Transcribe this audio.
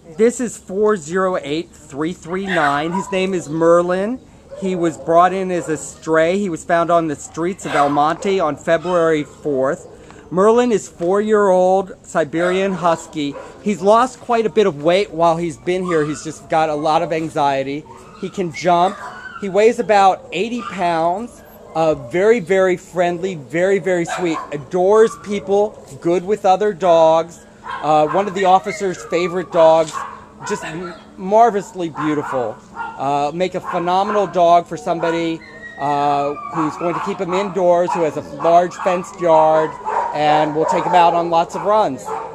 This is 4083339. His name is Merlin. He was brought in as a stray. He was found on the streets of Monte on February 4th. Merlin is 4-year-old Siberian Husky. He's lost quite a bit of weight while he's been here. He's just got a lot of anxiety. He can jump. He weighs about 80 pounds. Very, very friendly, very, very sweet. Adores people, good with other dogs. One of the officer's favorite dogs. Just marvelously beautiful. Make a phenomenal dog for somebody who's going to keep him indoors, who has a large fenced yard, and will take him out on lots of runs.